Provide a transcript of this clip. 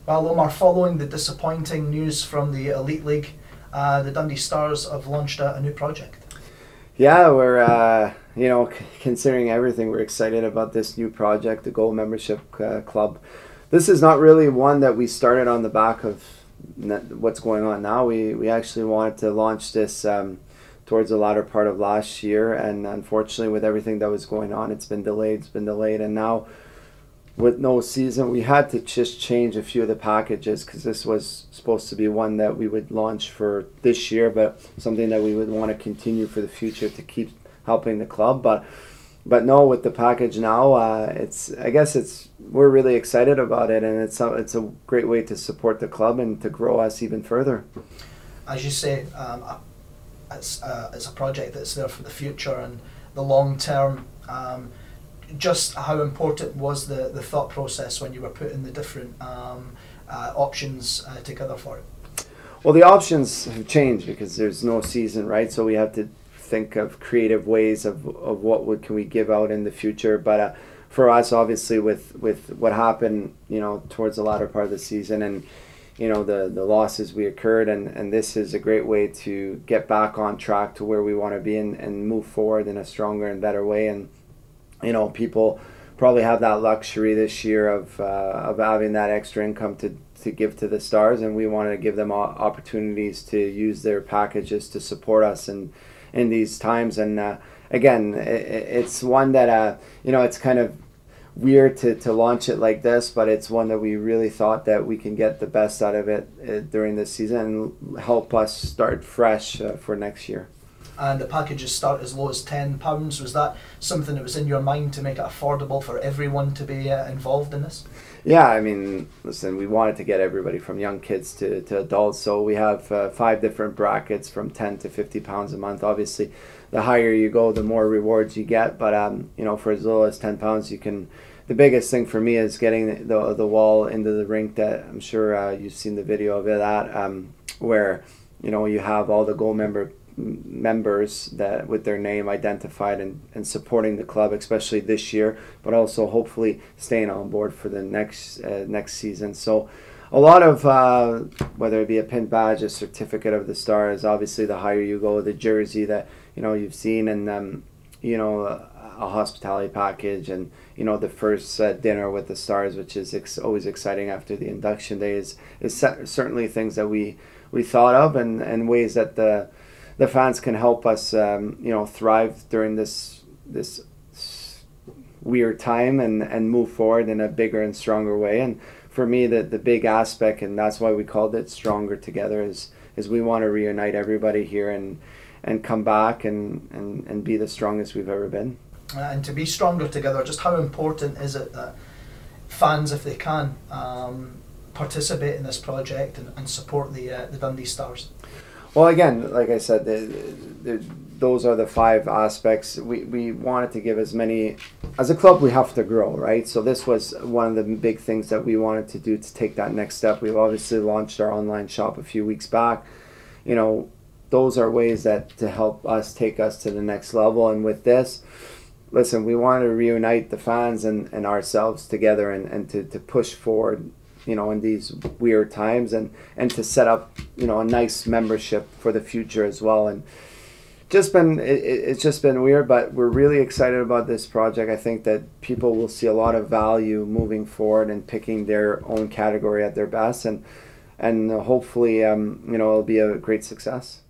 Well, Omar, following the disappointing news from the Elite League, the Dundee Stars have launched a new project. Yeah, we're considering everything, we're excited about this new project, the Gold Membership Club. This is not really one that we started on the back of what's going on now. We actually wanted to launch this towards the latter part of last year, and unfortunately, with everything that was going on, it's been delayed, and now with no season, we had to just change a few of the packages because this was supposed to be one that we would launch for this year, but something that we would want to continue for the future to keep helping the club. But no, with the package now, we're really excited about it, and it's a great way to support the club and to grow us even further. As you say, it's a project that's there for the future and the long term. Just how important was the thought process when you were putting the different options together for it? Well, the options have changed because there's no season, right? So we have to think of creative ways of what can we give out in the future. But for us, obviously, with what happened, towards the latter part of the season and the losses we occurred, and this is a great way to get back on track to where we want to be and move forward in a stronger and better way. And people probably have that luxury this year of having that extra income to give to the Stars, and we wanted to give them opportunities to use their packages to support us in these times. And again, it's one that it's kind of weird to launch it like this, but it's one that we really thought that we can get the best out of it during this season and help us start fresh for next year. And the packages start as low as £10. Was that something that was in your mind to make it affordable for everyone to be involved in this? Yeah, I mean, listen, we wanted to get everybody from young kids to adults, so we have 5 different brackets from £10 to £50 a month. Obviously, the higher you go, the more rewards you get, but for as low as £10, you can. The biggest thing for me is getting the wall into the rink. That I'm sure you've seen the video of that, where you have all the gold members that with their name identified and supporting the club, especially this year, but also hopefully staying on board for the next season. So a lot of whether it be a pin badge, a certificate of the Stars, obviously the higher you go, the jersey that you've seen, and a hospitality package, and the first dinner with the Stars, which is always exciting after the induction day, is certainly things that we thought of, and ways that the fans can help us thrive during this weird time and move forward in a bigger and stronger way. And for me, the big aspect, and that's why we called it Stronger Together, is we want to reunite everybody here and come back and be the strongest we've ever been. And to be stronger together, just how important is it that fans, if they can, participate in this project and support the Dundee Stars? Well, again, like I said, those are the 5 aspects. We wanted to give as many. As a club, we have to grow, right? So this was one of the big things that we wanted to do to take that next step. We've obviously launched our online shop a few weeks back. Those are ways that to help us take us to the next level. And with this, listen, we want to reunite the fans and ourselves together and to push forward in these weird times, and to set up a nice membership for the future as well. And it's just been weird, but we're really excited about this project. I think that people will see a lot of value moving forward and picking their own category at their best, and hopefully it'll be a great success.